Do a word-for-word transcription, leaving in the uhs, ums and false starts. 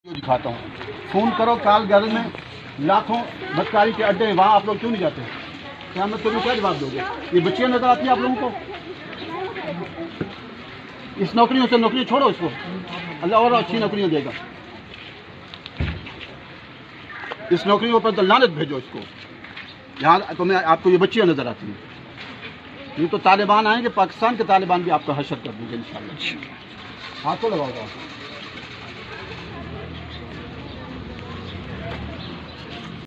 दिखाता हूँ। फ़ोन करो काल गैदर में लाखों बदकारी के अड्डे हैं, वहाँ आप लोग क्यों नहीं जाते? क्या मैं तुम्हें क्या जवाब दोगे? ये बच्चियाँ नजर आती हैं आप लोगों को? इस नौकरियों से नौकरी छोड़ो इसको, अल्लाह और अच्छी नौकरियाँ देगा। इस नौकरियों पर तो लानत भेजो इसको। यहाँ तुम्हें आपको ये बच्चियाँ नजर आती हैं। ये तो तालिबान आएंगे, पाकिस्तान के तालिबान भी आपका हशर कर देंगे इंशाल्लाह। हाथों लगाओ।